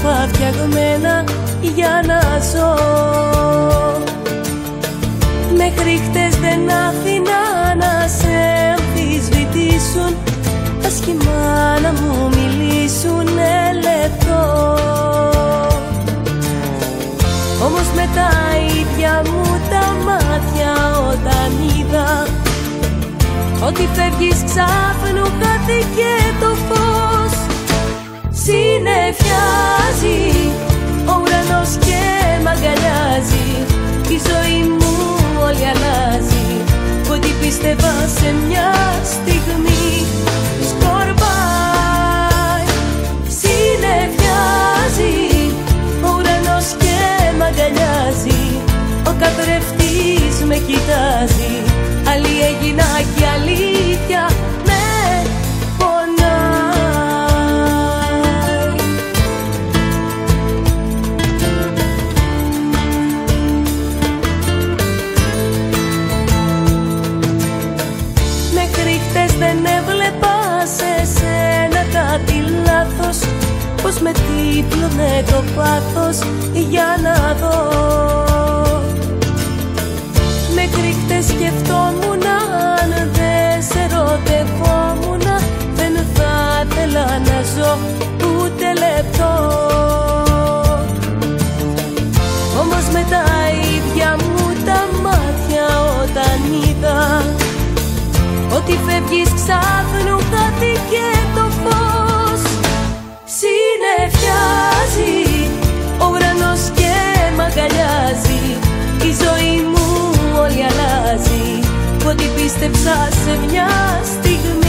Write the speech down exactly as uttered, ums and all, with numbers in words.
όμορφα φτιαγμένα για να ζω. Μέχρι χτες δεν άφηνα να σε αμφισβητήσουν, άσχημα να μου μιλήσουνε λεπτό. Όμως με τα ίδια μου τα μάτια όταν είδα ότι φεύγεις ξάφνου χάθηκε το φως. Συννεφιάζει ο ουρανός και μ' αγκαλιάζει, η ζωή μου όλη αλλάζει, ό,τι πίστευα σε μια στιγμή σκορπάει. Συννεφιάζει ο ουρανός και μ' αγκαλιάζει, ο καθρεφτής με κοιτάζει, άλλη έγινα και αλήθεια με πονάει. Μέχρι χτες δεν έβλεπα σε σένα κάτι λάθος, πως με τύπλωνε το πάθος για να δω. Μέχρι χτες σκεφτόμουν αν δεν σε ερωτευόμουν, δεν θα ήθελα να ζω ούτε λεπτό. Όμως με τα ίδια μου τα μάτια όταν είδα ότι φεύγεις ξάφνου χάθηκε το φως. Συννεφιάζει ο ουρανός και μ' αγκαλιάζει, η ζωή μου όλη αλλάζει, ό,τι πίστεψα σε μια στιγμή